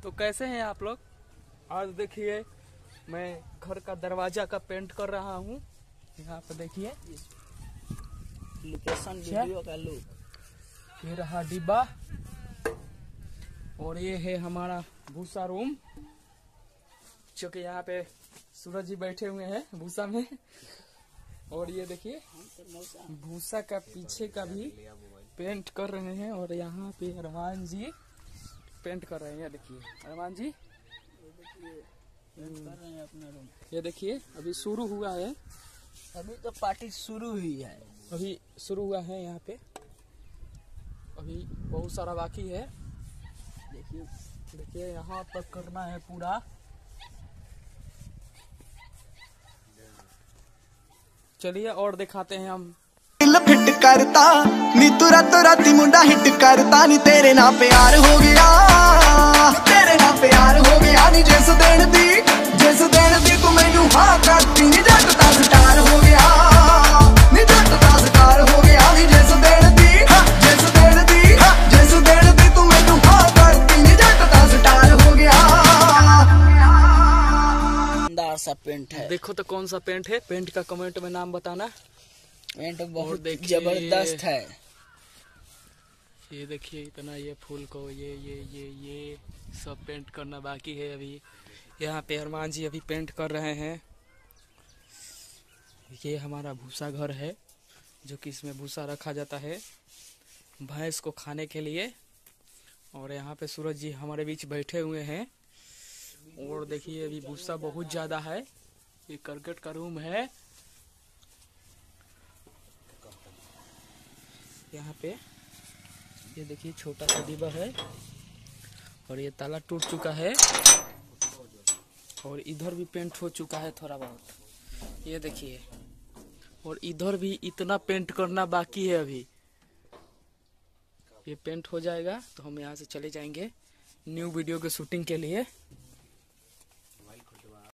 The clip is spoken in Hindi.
तो कैसे हैं आप लोग। आज देखिए मैं घर का दरवाजा का पेंट कर रहा हूँ। यहाँ पे देखिए लोकेशन वीडियो का लुक। ये रहा डिब्बा और ये है हमारा भूसा रूम, जो कि यहाँ पे सूरज जी बैठे हुए हैं भूसा में। और ये देखिए भूसा का पीछे का भी पेंट कर रहे हैं और यहाँ पे अरमान जी पेंट कर रहे हैं। देखिए अरमान जी कर रहे हैं अपना रूम। ये देखिए अभी शुरू हुआ है, अभी तो पार्टी शुरू हुई है। अभी शुरू हुआ है। यहाँ पे अभी बहुत सारा बाकी है। देखिए यहाँ तक करना है पूरा। चलिए और दिखाते हैं हम। दिल फिट करता नी तू रातों राती मुंडा हिट करता नी तेरे ना प्यार हो गया, तेरे ना प्यार हो गया नी जिस दिन दी तू मैनू हाँ करती नी जट दा स्टार हो गया, नी जट दा स्टार हो गया नी जिस दिन दी तू मैनू हाँ करती नी जट दा स्टार हो गया। शानदार सा पेंट है। देखो तो कौन सा पेंट है, पेंट का कमेंट में नाम बताना। पेंट बहुत जबरदस्त है। ये देखिए इतना ये फूल को ये सब पेंट करना बाकी है अभी। यहाँ पे अरमान जी अभी पेंट कर रहे हैं। ये हमारा भूसा घर है, जो कि इसमें भूसा रखा जाता है भैंस को खाने के लिए। और यहाँ पे सूरज जी हमारे बीच बैठे हुए हैं। और देखिए अभी भूसा बहुत ज्यादा है। ये करकट का रूम है। यहाँ पे ये देखिए छोटा सा डिब्बा है और ये ताला टूट चुका है और इधर भी पेंट हो चुका है थोड़ा बहुत। ये देखिए और इधर भी इतना पेंट करना बाकी है अभी। ये पेंट हो जाएगा तो हम यहाँ से चले जाएंगे न्यू वीडियो के शूटिंग के लिए।